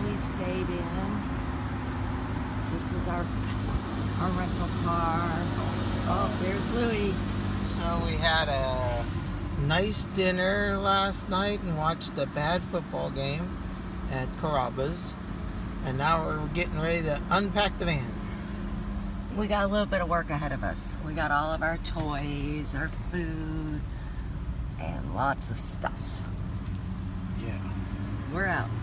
hotel we stayed in. This is our rental car. Oh, there's Louie. So we had a nice dinner last night and watched a bad football game at Carrabba's. And now we're getting ready to unpack the van. We got a little bit of work ahead of us. We got all of our toys, our food, and lots of stuff. Yeah. We're out.